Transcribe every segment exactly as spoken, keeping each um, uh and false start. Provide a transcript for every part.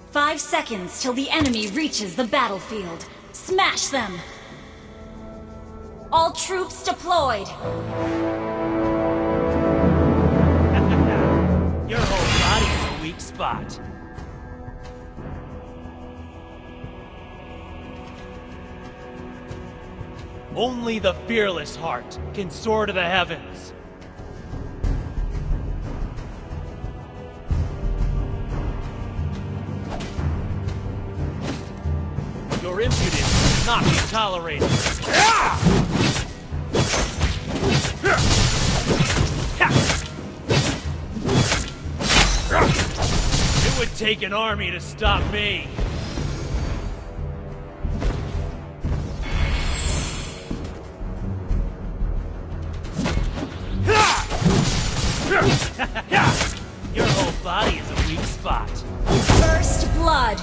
Five seconds till the enemy reaches the battlefield. Smash them! All troops deployed! Your whole body is a weak spot. Only the fearless heart can soar to the heavens. Your impudence will not be tolerated. It would take an army to stop me. Your whole body is a weak spot. First blood!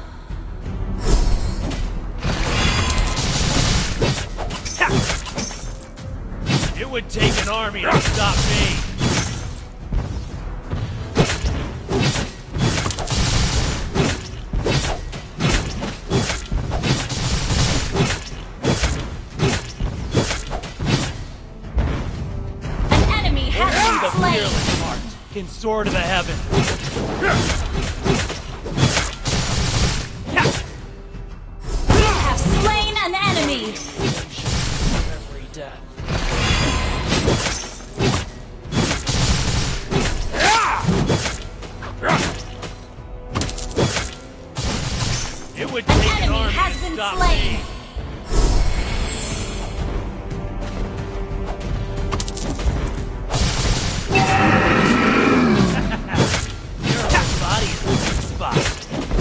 It would take an army to stop me. An enemy has Only the been slain! fearless heart can soar to the heavens. You have slain an enemy! Every death. It would take an enemy army has to been stop slain. me. Your whole body is a weak spot.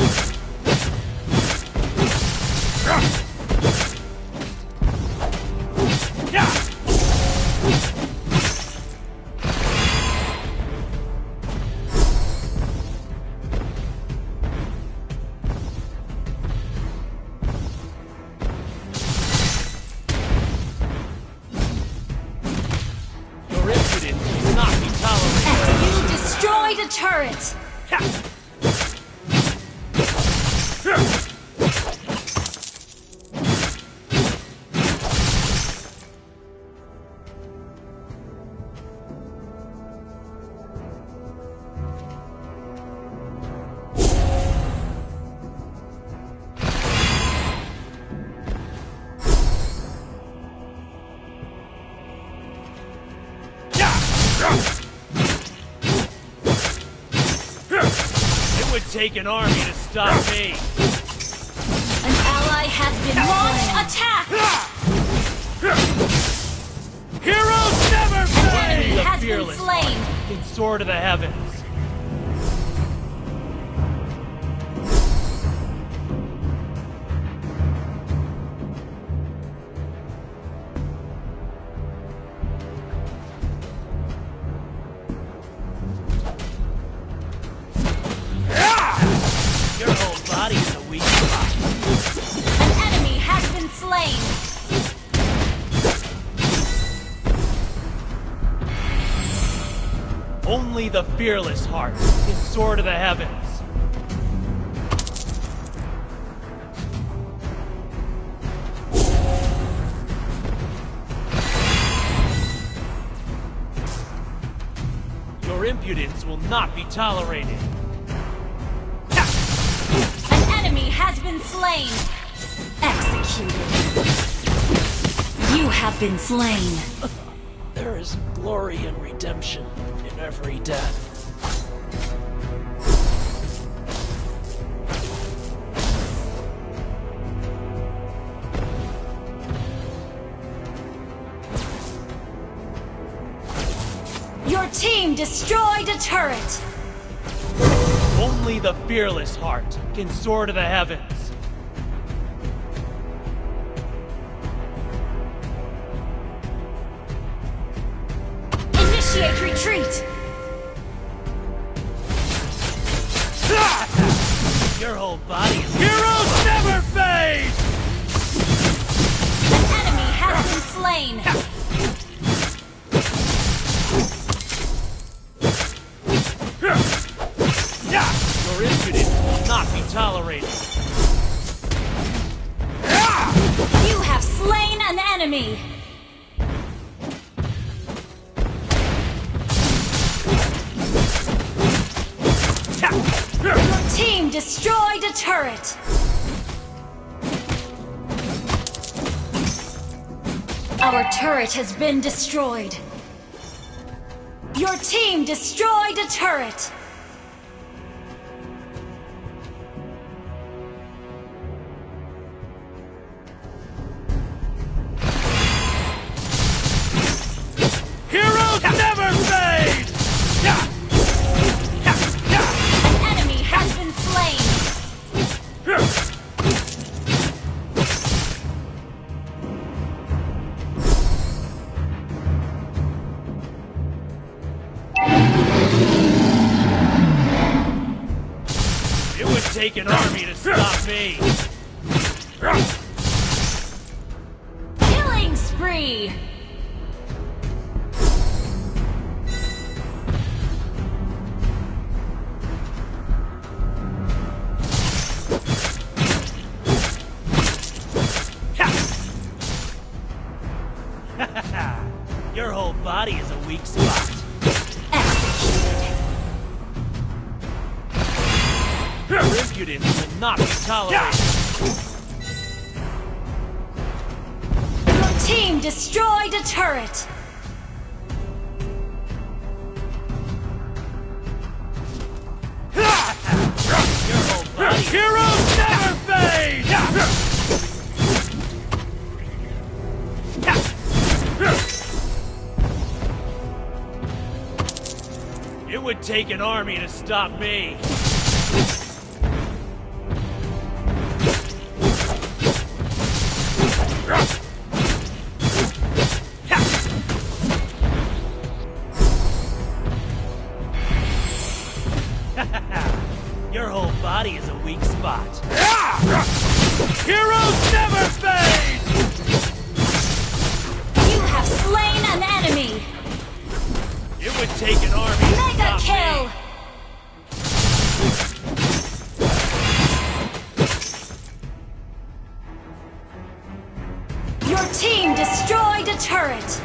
Your impudence will not be tolerated. You destroyed a turret! It would take an army to stop me. An ally has been launch attack! Heroes never Enemy fail! The has been fearless slain! heart can soar to the heavens. Your whole body is a weak spot. An enemy has been slain! Only the fearless heart can soar to the heavens. Your impudence will not be tolerated. An enemy has been slain! Executed. You have been slain. There is glory and redemption in every death. Your team destroyed a turret! Only the fearless heart can soar to the heavens. Initiate retreat! Your whole body is... Heroes never fade! An enemy has been slain! Your impudence will not not be tolerated. You have slain an enemy! Your team destroyed a turret! Our turret has been destroyed. Your team destroyed a turret! Heroes never fade! An enemy has been slain! It would take an army to stop me. Killing spree! Your whole body is a weak spot. Executed! Your impudence will not be tolerated. Your team destroyed a turret! Your whole body. Heroes never fade! It would take an army to stop me. Your whole body is a weak spot. Heroes never fade! You have slain an enemy! It would take an army to Mega stop kill! me. Your team destroyed a turret!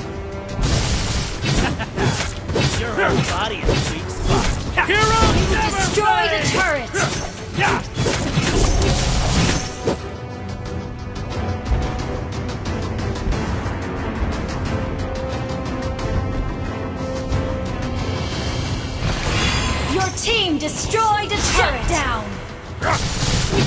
Your whole body is a weak spot. Heroes You never destroyed a fade! turret! Your team destroyed a turret! Shut down!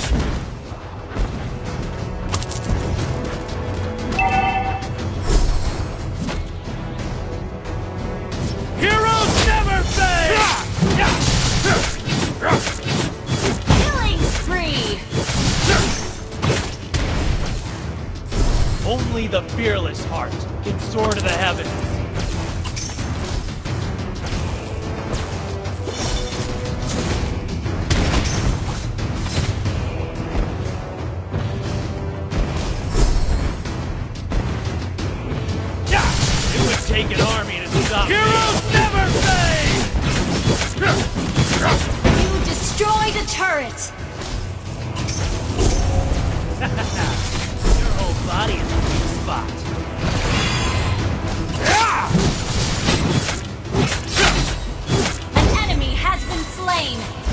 Heroes never fade! Killing spree! Only the fearless heart can soar to the heavens. It would take an army to stop me. Heroes never fade! You destroyed a turret! Your whole body is a weak spot. An enemy has been slain!